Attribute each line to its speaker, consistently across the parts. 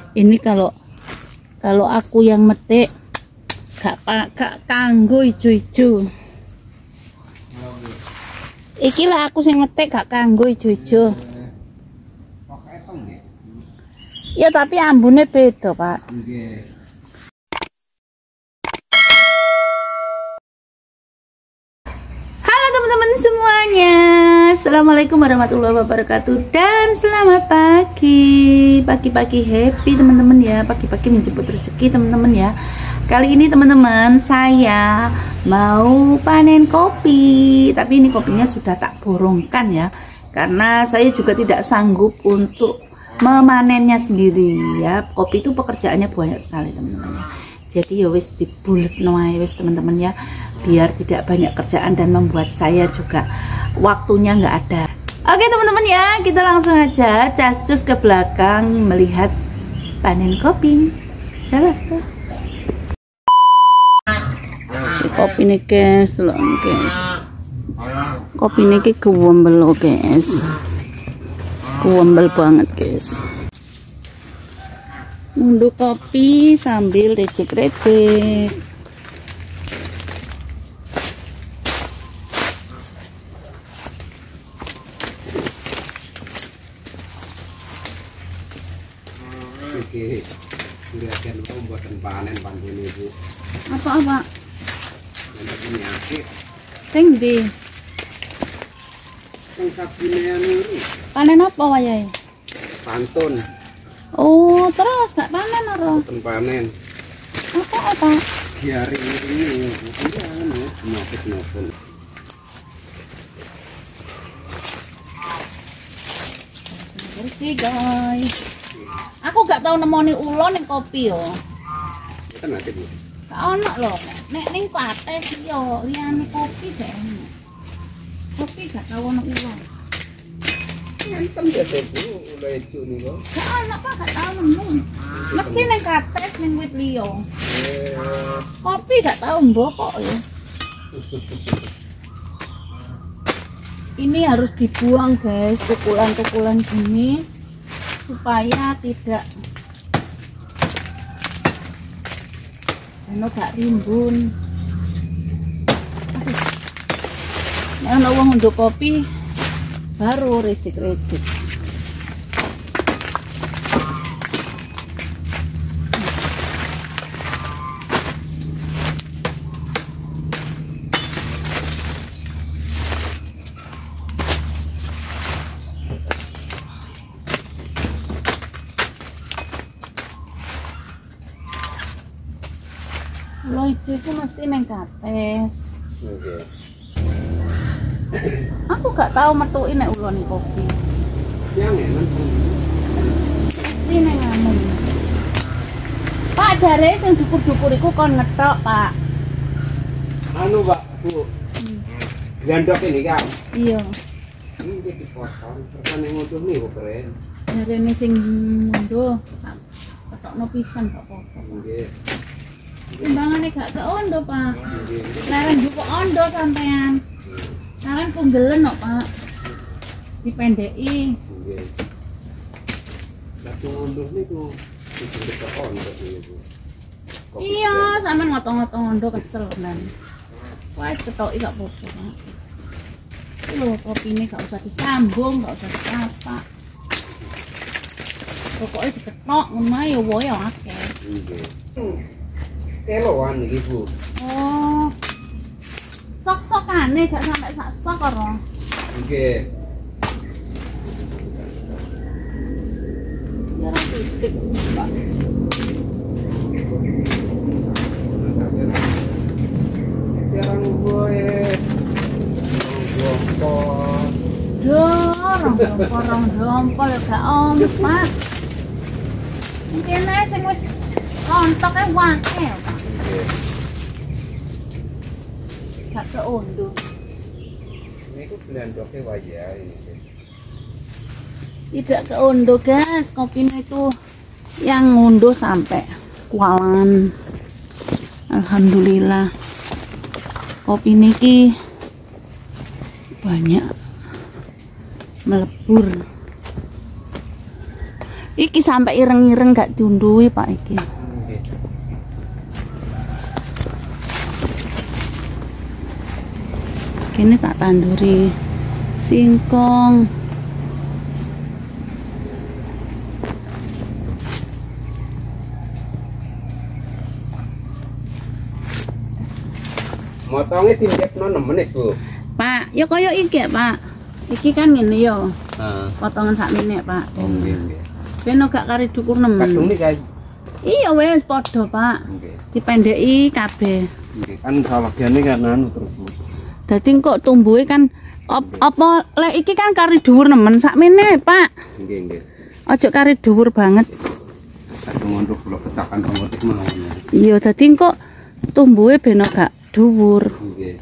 Speaker 1: Ini kalau aku yang metik gak kanggo ijo-ijo. Iki lah aku sing metik gak kanggo ijo-ijo. Ya tapi ambune beda, Pak. Halo teman-teman semuanya. Assalamualaikum warahmatullahi wabarakatuh dan selamat pagi. Pagi-pagi happy teman-teman ya. Pagi-pagi menjemput rezeki teman-teman ya. Kali ini teman-teman saya mau panen kopi. Tapi ini kopinya sudah tak borongkan ya. Karena saya juga tidak sanggup untuk memanennya sendiri ya. Kopi itu pekerjaannya banyak sekali teman-teman ya. Jadi ya wis dibulet noai wis teman-teman ya, biar tidak banyak kerjaan dan membuat saya juga waktunya nggak ada. Oke teman-teman ya, kita langsung aja cascus ke belakang melihat panen kopi. Jalan. Kopi nih guys, loh guys. Kopi nih kewembel loh guys, kewembel banget guys. Ngunduh kopi sambil recek-recek.
Speaker 2: Oke, juragan buatan panen pantun ibu.
Speaker 1: Apa?
Speaker 2: Yang penyakit.
Speaker 1: Sing di.
Speaker 2: Yang sabine ini.
Speaker 1: Panen apa wayahe?
Speaker 2: Pantun.
Speaker 1: Oh, terus gak panen ora?
Speaker 2: Buatan panen.
Speaker 1: Apa?
Speaker 2: Hari ini penyakit nopun.
Speaker 1: Bersih guys. Aku gak tahu nemoni ulon ning kopi yo.
Speaker 2: Kan ada bu.
Speaker 1: Gak ono lho. Nek ning pates yo liyane kopi gak ono. Kopi gak tahu ono ulon.
Speaker 2: Ngantem ya bu, udah itu nih kok.
Speaker 1: Gak ono Pak, gak tahu nemu. Mesti ning kates ning wit liya. Kopi gak tahu mbok kok ya. Ini harus dibuang guys, tukulan-tukulan gini supaya tidak gak rimbun. Nah, wong untuk kopi baru recek-recek. Lo itu mesti neng kates.
Speaker 2: Oke.
Speaker 1: Aku gak tahu metuin nek ulon kopi.
Speaker 2: Yang enak.
Speaker 1: Mesti neng anu. Pak jare sing dukur-dukur iku kon ngetok, Pak.
Speaker 2: Anu Pak, Bu. Gandok ini kan.
Speaker 1: Iya.
Speaker 2: Ini dipotong. Terus yang nguduh nih kok keren.
Speaker 1: Jarene sing munduh. Ketokno pisan kok apa-apa.
Speaker 2: Oke.
Speaker 1: Timbangane gak keondo, Pak. Leren jupuk ondo sampean. Leren punggelen kok, Pak. Dipendeki.
Speaker 2: Oke. Satu nguduh nih tuh. Itu pondok nih Bu.
Speaker 1: Iya, sampean ngotong-ngotong ondo kesel kan. Wah, ketoki gak apa-apa, Pak. Loh, kopi ini gak usah disambung, gak usah diapa. Pokoknya diketok ngono ae ya wae akeh.
Speaker 2: Oke. Keloan iki Bu.
Speaker 1: Oh. Sok-sokane gak sampai sak sok ora.
Speaker 2: Oke.
Speaker 1: Ya ora titik, Pak.
Speaker 2: Sekarang gue
Speaker 1: Dorong dompol gak omes, Pak. Mungkin ae sing wis kontoke wake, Pak. Gak keondo.
Speaker 2: Ini ku blendoknya wajah ini.
Speaker 1: Tidak keondo, guys. Kopinya itu yang ngunduh sampai kualan. Alhamdulillah. Kopi niki banyak melebur. Iki sampai ireng-ireng gak diundui Pak iki.
Speaker 2: Nggih.
Speaker 1: Kini tak tanduri singkong.
Speaker 2: Motongnya tinjekno 6 menit, Bu.
Speaker 1: Pak, ya kaya iki ya, Pak. Iki kan ngene yo.
Speaker 2: Heeh.
Speaker 1: Potongan sak menit, Pak.
Speaker 2: Oh, nggih, nggih.
Speaker 1: Ben gak kari dukur nemen.
Speaker 2: Kadung iki kae.
Speaker 1: Iya wis padha, Pak.
Speaker 2: Nggih.
Speaker 1: Dipendeki kabeh.
Speaker 2: Nggih, kan sawagiane kan anu terus, Bu.
Speaker 1: Dadi kok tumbuhe kan apa lek iki kan kari dhuwur nemen sak menit, Pak.
Speaker 2: Nggih, nggih.
Speaker 1: Ojo kari dhuwur banget.
Speaker 2: Kadung untuk kula ketakan otomatis mawon.
Speaker 1: Iya, dadi kok tumbuhe ben gak dhuwur.
Speaker 2: Nggih.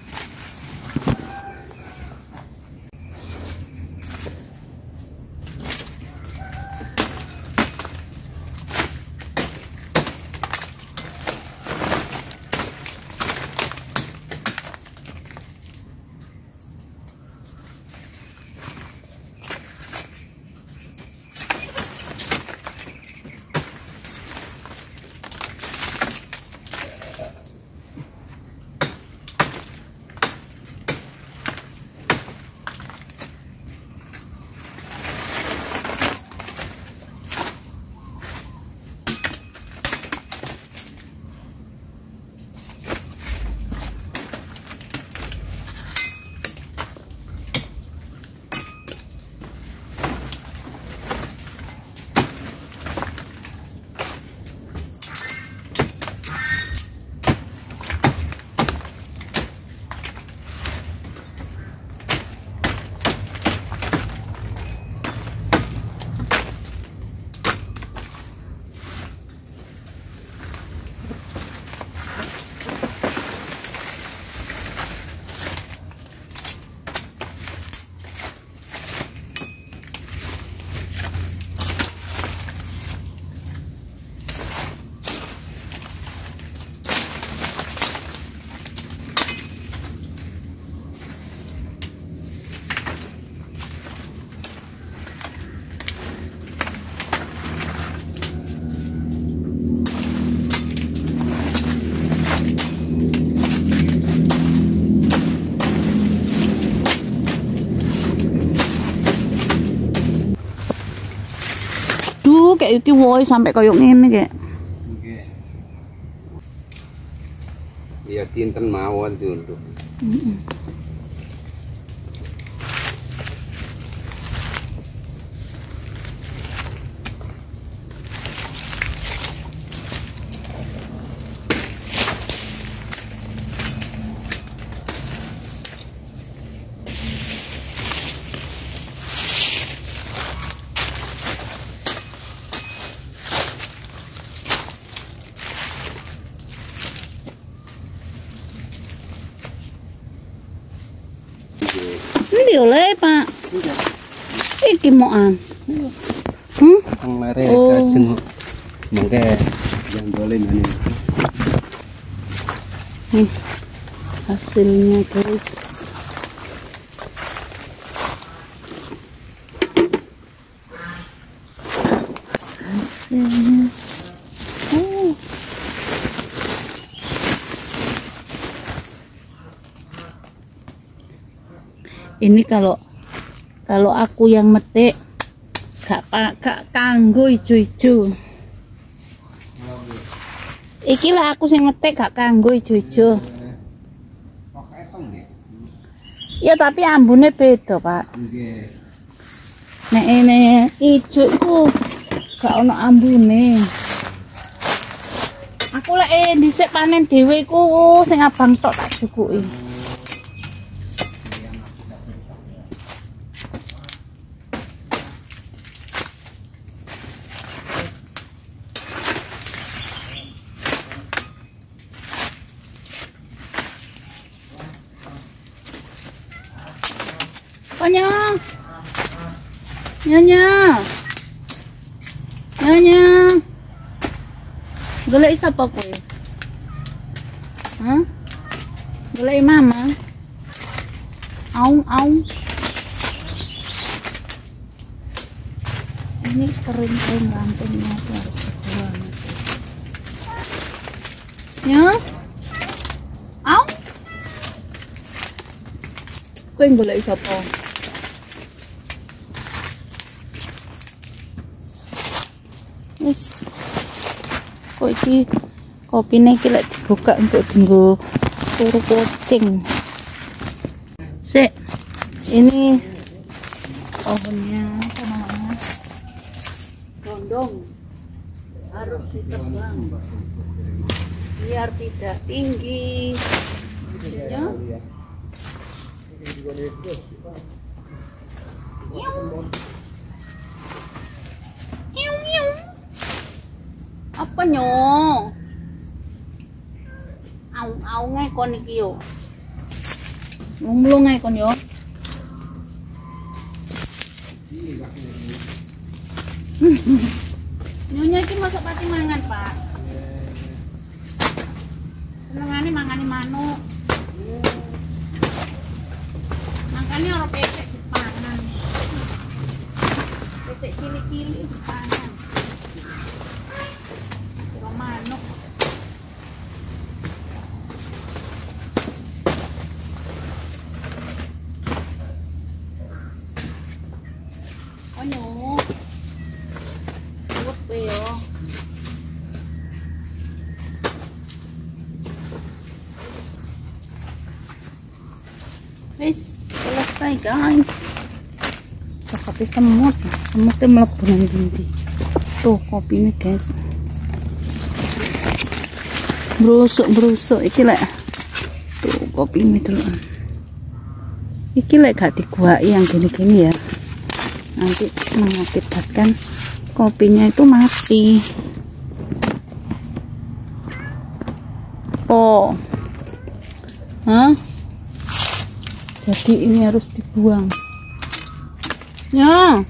Speaker 1: Kayak iki woi sampai koyo ngene kayak.
Speaker 2: Nggih. Iya tinten mawon dulu.
Speaker 1: Ini oleh Pak. Iki moan.
Speaker 2: Kang lere
Speaker 1: Oh.
Speaker 2: kajeng mengke yang dolen ini.
Speaker 1: Nih hasilnya guys. Hasilnya. Ini kalau aku yang metik gak kanggo ijo-ijo. Iki lah aku sing metik gak kanggo ijo-ijo. Ya tapi ambune beda, Pak.
Speaker 2: Nggih.
Speaker 1: Nek ini ijo iku gak ono ambune. Aku lek dhisik panen dhewe iku sing abang tok tak cukuki. Nyonya. Golek sapa kowe? Hah? Golek mama. Aung. Ini kering-kering rantingnya tuh harus dibuang. Ya, au, kowe golek sapa? Wis, kok iki kopine iki lek dibuka untuk dienggo turu kucing. Sik, ini pohonnya apa namanya? Gondong harus ditebang biar tidak tinggi. Ya. Apa nyo? Au ngekon iki yo. Lumlung ngekon yo. Nyonya iki masak pati mangan, Pak. Senengane mangani manuk. Makane ora pecek dipangan. Pecek cilik-cilik dipangan. Ora manuk. Oh no. Buat yo. Wis selesai guys. Tapi semutnya mlebu nang ndi. Tuh kopine guys. Brusuk iki lek. Tuh kopine tenan. Iki lek gak diguaki yang gini-gini ya. Nanti mengakibatkan kopinya itu mati. Oh. Hah? Jadi ini harus dibuang. Ya.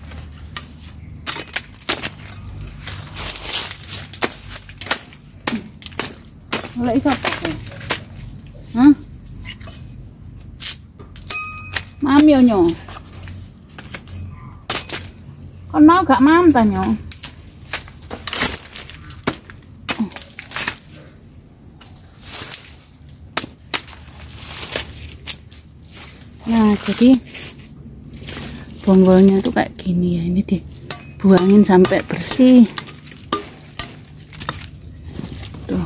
Speaker 1: Oleh iso apa? Hah? Mam yo nyo. Kon mau gak mam ta nyo? Nah, jadi bonggolnya tuh kayak gini ya. Ini dibuangin sampai bersih. Tuh.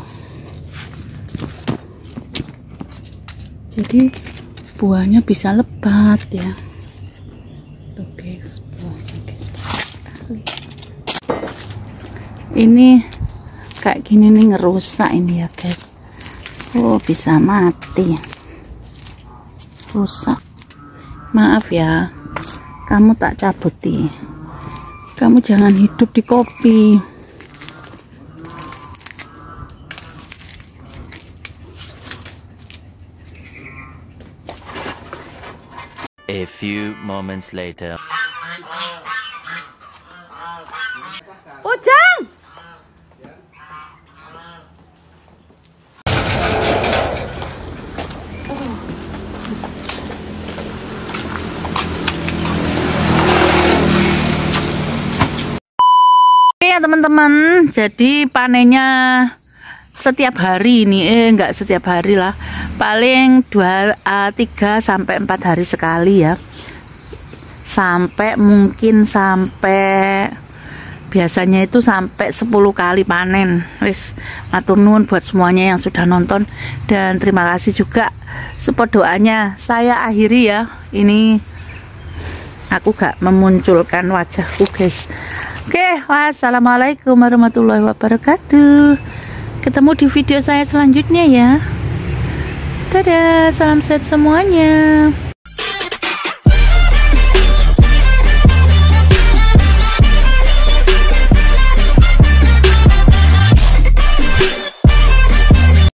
Speaker 1: Jadi buahnya bisa lebat ya. Tuh guys, buahnya guys banyak sekali. Ini kayak gini nih ngerusak ini ya guys. Oh, bisa mati. Rusak. Maaf ya, kamu tak cabuti. Kamu jangan hidup di kopi.
Speaker 3: A few moments later.
Speaker 1: Ujang! Ya teman-teman, jadi panennya setiap hari ini, enggak setiap hari lah, paling 3 sampai 4 hari sekali ya, sampai mungkin sampai biasanya itu sampai 10 kali panen. Wis matur nuwun buat semuanya yang sudah nonton, dan terima kasih juga support doanya. Saya akhiri ya, ini aku gak memunculkan wajahku guys. Oke, wassalamualaikum warahmatullahi wabarakatuh. Ketemu di video saya selanjutnya ya. Dadah, salam sehat semuanya.